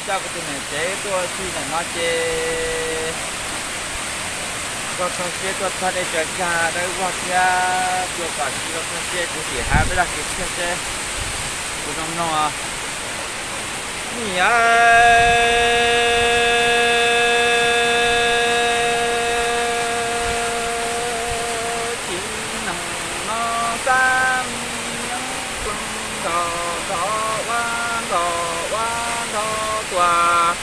cho cái này chế tôi khi là nó chế có con chế tôi thân để chơi cha đây qua kia vừa cả khi có con chế cũng chỉ hai với là cái chế cũng nông nông à nhỉ chỉ nằm nó tan những quân đò đò quan đò tòa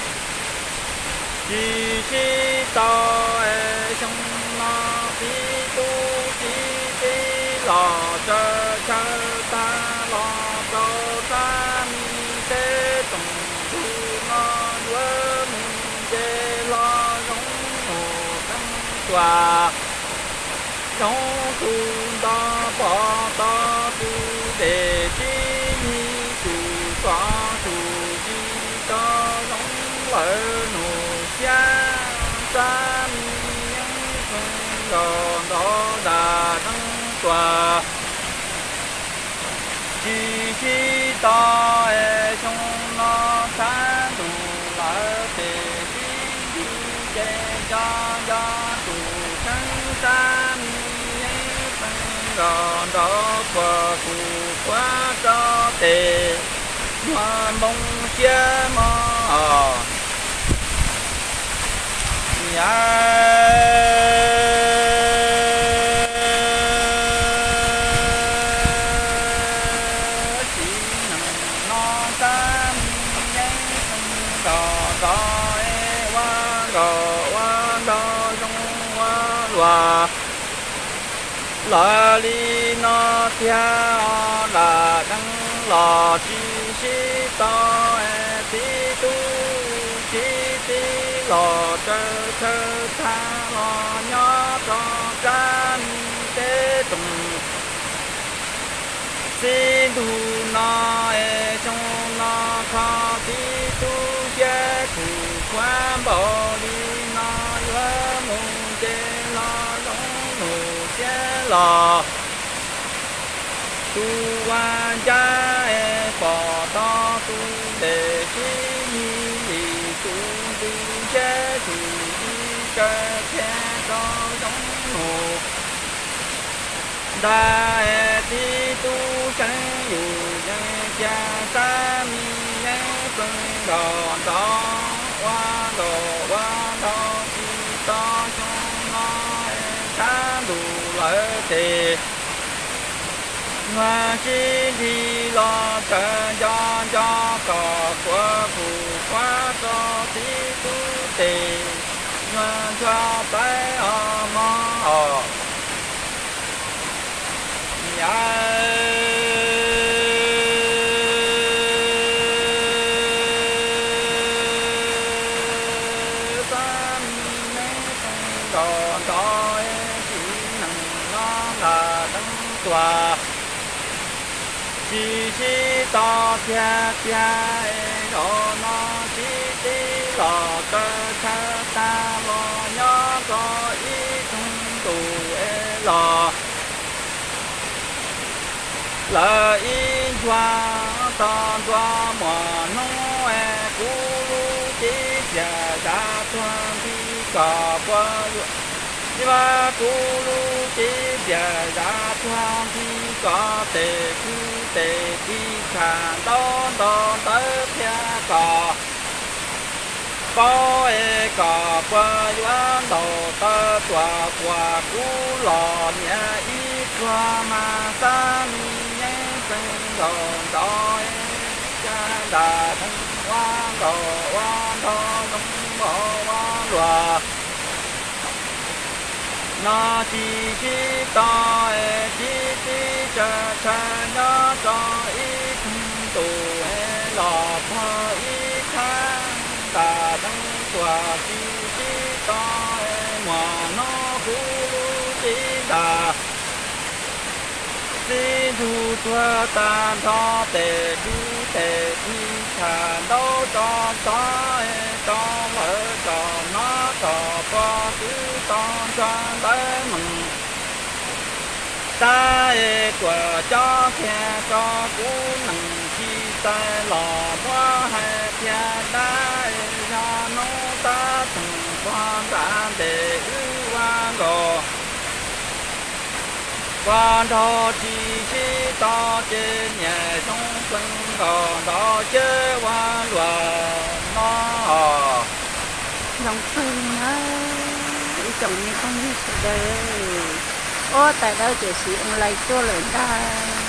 chỉ tao trong nó tí tu chỉ tí lò chờ chờ ta lò cho ta mi sẽ tổng thu nó đuôi mình để lo giống hồ tăng tòa trong thu đó bỏ to tu để chi nhi tu có tu chi cho giống lỡ nụ xa xa đòn đó đà nâng tòa chi to trong nó sáng đủ lỡ thể đi chê cho đủ sáng xa đòn đó qua cụ quá cho tề mà mong chia mò la li no tia la đăng lò chi si to ti tu chi ti lò chơ chơ tha lò nhó cho can tế tùng xin tu no trong no kho ti tu che thủ quan bảo li no lỡ mùng che lo giống nụ che lò tu quan cha bỏ to tu để chi nhi tu tu che tu cơ che cho giống nụ đa ti tu sáng dù cha sa mi phân đòn đó qua đó chi to trong nó sáng đủ lợi thì mà chi thì lo chờ cho cỏ của phụ quá cho tí tu tề mà cho tới mò tòa chi to kia đồ nó chi tí lò cơ cha ta lo nhó có ý tung tù lò lỡ ý choa to choa mà nó cú lu chi già ra thoáng đi cỏ qua nhưng mà cú lu chi già ra thoáng đi có tề khu tề đi khả đón tới phía cỏ có cỏ qua doan đầu tơ tòa qua cú lò nhà ít qua mà xa mi nhé sinh đòn đói cha đà thân quan đồ nông bỏ quan lòa nó chi to chi cha nó cho ít tù lò phơ ít tháng ta đăng tòa chi to mà nó cú chi đà xin thu tua tan tho tề du tề thi thà đâu cho mở cho nó cho có cứ con tới mừng ta của cho khe cho cú nằng chi ta lò hoa hai thia đá quan thọ chi chi ta chế nhẹ trong quân còn đó chế quan luận nó dòng phương á ý chồng như không như sự đời ô tại đâu chỉ sĩ ông lấy tua lớn ra